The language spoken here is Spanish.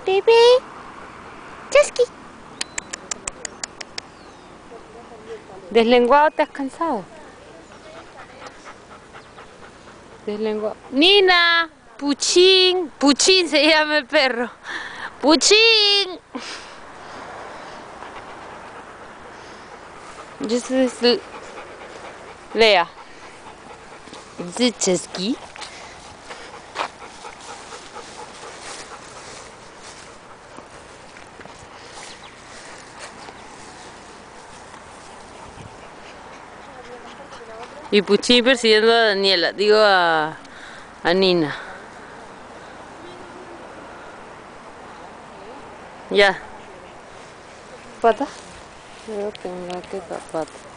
Bebé. Chasqui. Deslenguado, ¿te has cansado? Deslenguado. Nina. Puchín. Puchín se llama el perro. Puchín. This is Lea. Is it Chesky? Y Puchín persiguiendo a Daniela, digo a Nina. Ya. ¿Pata? Creo que me va a quedar pata.